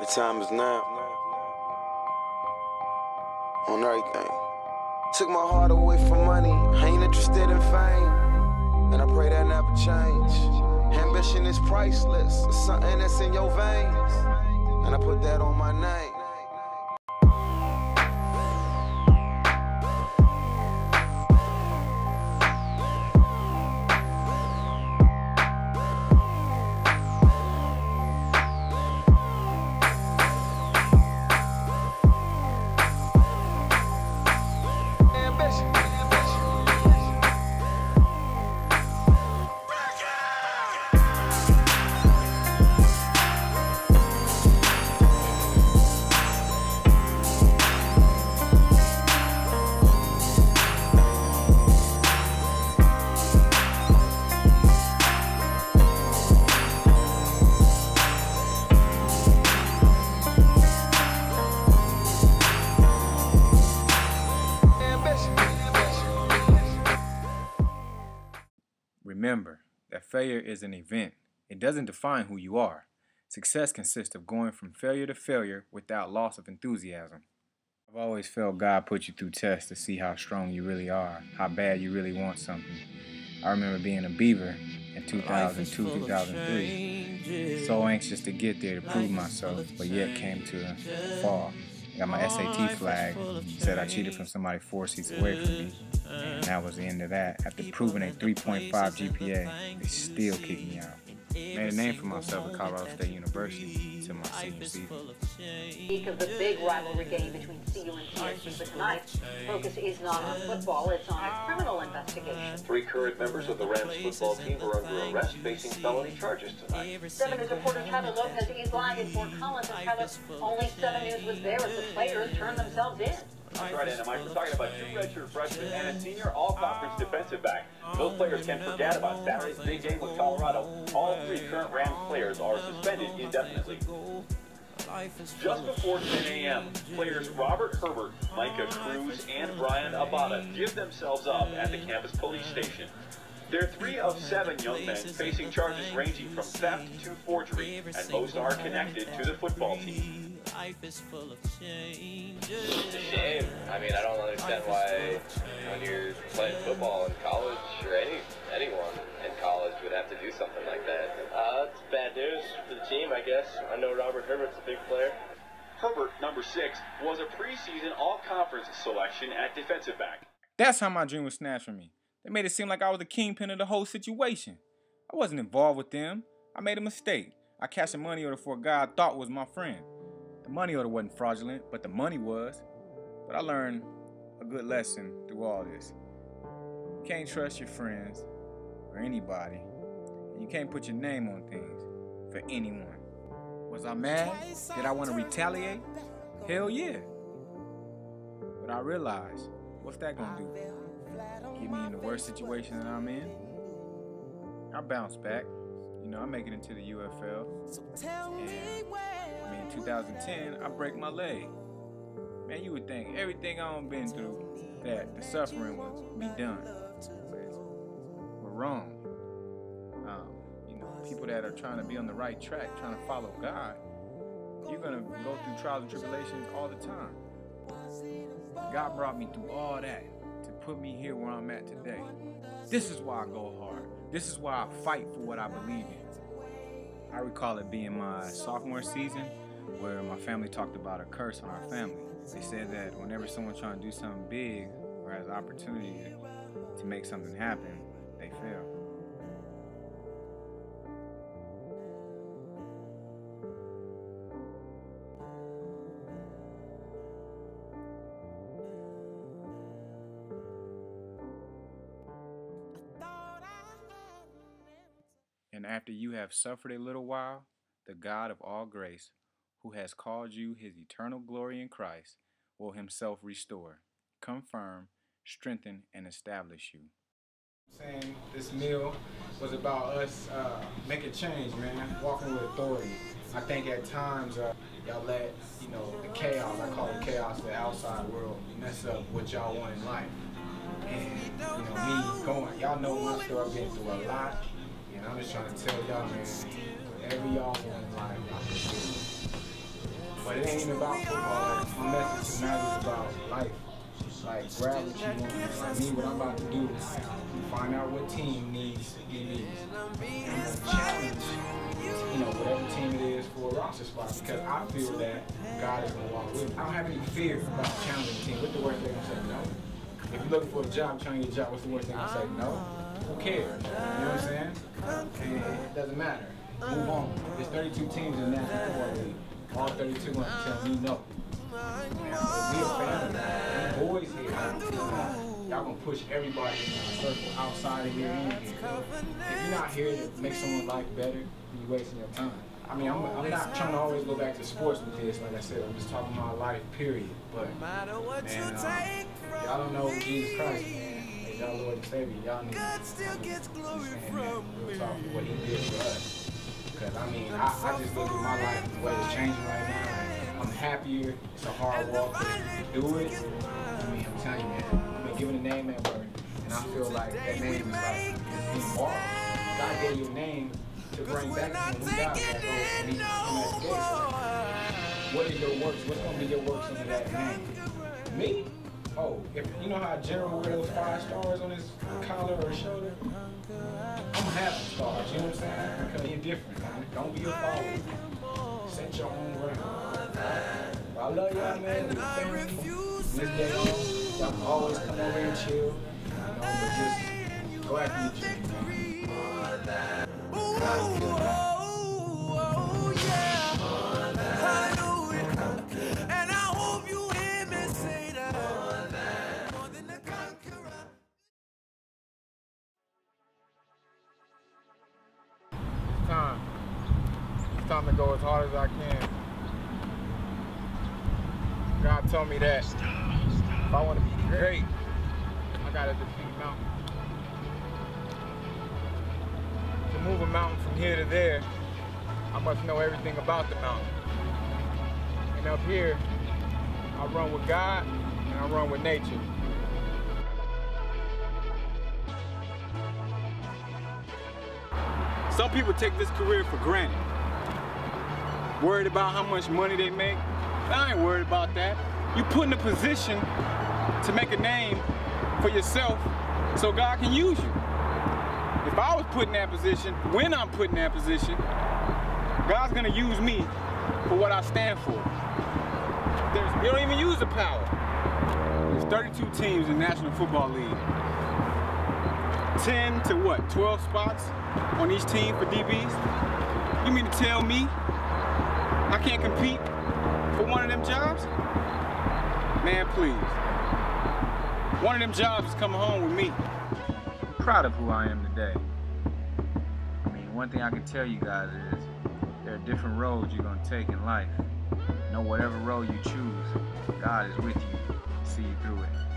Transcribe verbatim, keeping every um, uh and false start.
The time is now. On everything. Took my heart away from money. I ain't interested in fame. And I pray that never change. Ambition is priceless. It's something that's in your veins. And I put that on my name. Remember that failure is an event. It doesn't define who you are. Success consists of going from failure to failure without loss of enthusiasm. I've always felt God put you through tests to see how strong you really are, how bad you really want something. I remember being a Beaver in two thousand two, two thousand three. So anxious to get there to prove myself, but yet came to a fall. Got my S A T flag, said I cheated from somebody four seats away from me. And that was the end of that. After proving a three point five G P A, they still kicked me out. Made a name for myself at Colorado State University until my senior season. Week of the big rivalry game between C U and T S U, but tonight, focus is not on football, it's on a criminal investigation. Three current members of the Rams football team were under arrest facing felony charges tonight. seven News reporter Tyler Lopez is live in Fort Collins, and Tyler, only seven News was there as the players turned themselves in. That's right, Anna Mike. We're talking about two redshirt freshmen and a senior all-conference defensive back. Those players can forget about Saturday's big game with Colorado. All three current Rams players are suspended indefinitely. Just before ten A M, players Robert Herbert, Micah Cruz, and Brian Abada give themselves up at the campus police station. They're three of seven young men facing charges ranging from theft to forgery, and most are connected to the football team. It's a shame. I mean, I don't understand why when you're playing football in college, or any anyone in college would have to do something like that. Uh, it's bad news for the team, I guess. I know Robert Herbert's a big player. Herbert, number six, was a preseason all-conference selection at defensive back. That's how my dream was snatched from me. They made it seem like I was the kingpin of the whole situation. I wasn't involved with them. I made a mistake. I cashed a money order for a guy I thought was my friend. The money order wasn't fraudulent, but the money was. But I learned a good lesson through all this. You can't trust your friends or anybody, and you can't put your name on things for anyone. Was I mad? Did I want to retaliate? Hell yeah. But I realized, what's that gonna do? Get me in the worst situation that I'm in? I bounce back. You know, I make it into the U F L. And, I mean, in two thousand ten, I break my leg. Man, you would think everything I've been through, that the suffering would be done. But we're wrong. Um, you know, people that are trying to be on the right track, trying to follow God, you're going to go through trials and tribulations all the time. God brought me through all that to put me here where I'm at today. This is why I go hard. This is why I fight for what I believe in. I recall it being my sophomore season where my family talked about a curse on our family. They said that whenever someone's trying to do something big or has opportunity to make something happen, they fail. And after you have suffered a little while, the God of all grace, who has called you his eternal glory in Christ, will himself restore, confirm, strengthen, and establish you. Saying this meal was about us uh, making change, man, walking with authority. I think at times uh, y'all let, you know, the chaos, I call it chaos, the outside world, mess up what y'all want in life. And, you know, me going, y'all know my story, I've been through a lot. And I'm just trying to tell y'all, man, whatever y'all want in life, I can do. But it ain't even about football. Like, my message tonight is about life. Like, grab what you want. Like me, what I'm about to do is find out what team needs D Bs. And challenge, you know, whatever team it is for a roster spot. Because I feel that God is going to walk with me. I don't have any fear about challenging the team. What's the worst they're going to say? No. If you're looking for a job, trying to get a job, what's the worst thing to say? No. Who cares? You know what I'm saying? And it doesn't matter. Move on. There's thirty-two teams in the National Football League. All thirty-two want to tell me no. Man, we a family. We boys here. Y'all gonna push everybody in a circle outside of here and here. If you're not here to make someone's life better, you're wasting your time. I mean, I'm, I'm not trying to always go back to sports with this. Like I said, I'm just talking about life, period. But, man, uh, y'all don't know Jesus Christ, man. Hey, y'all Lord and Savior. Y'all need to understand, man, real talk, what he did for us. Because, I mean, I, I just look at my life, the way it's changing right now. I'm happier. It's a hard walk to do it. I mean, I'm telling you, man, I've been given a name at birth. And I feel like that name is like, it's being borrowed. God gave you a name to bring back to him. God, that goes to me on that day. What is your works? What's going to be your works under that name? Me? Oh, if you know how a general wear those five stars on his collar or shoulder? I'm gonna have some stars, you know what I'm saying? Because you're different, man. Don't be a follower. Set your own ground. I love y'all, man. We family. This day on, y'all can always come over and chill. You know, but just go after your dreams, man. Oh, yeah. Hallelujah. And I hope you hear me say that. More than a conqueror. It's time. It's time to go as hard as I can. God told me that if I want to be great, I gotta defeat mountains. To move a mountain from here to there, I must know everything about the mountain. And up here, I run with God and I run with nature. Some people take this career for granted. Worried about how much money they make. I ain't worried about that. You put in a position to make a name for yourself so God can use you. If I was put in that position, when I'm put in that position, God's gonna use me for what I stand for. There's, you don't even use the power. There's thirty-two teams in the National Football League. ten to what, twelve spots on each team for D Bs? You mean to tell me I can't compete for one of them jobs? Man, please. One of them jobs is coming home with me. I'm proud of who I am today. I mean, one thing I can tell you guys is there are different roads you're gonna take in life. Know whatever road you choose, God is with you to see you through it.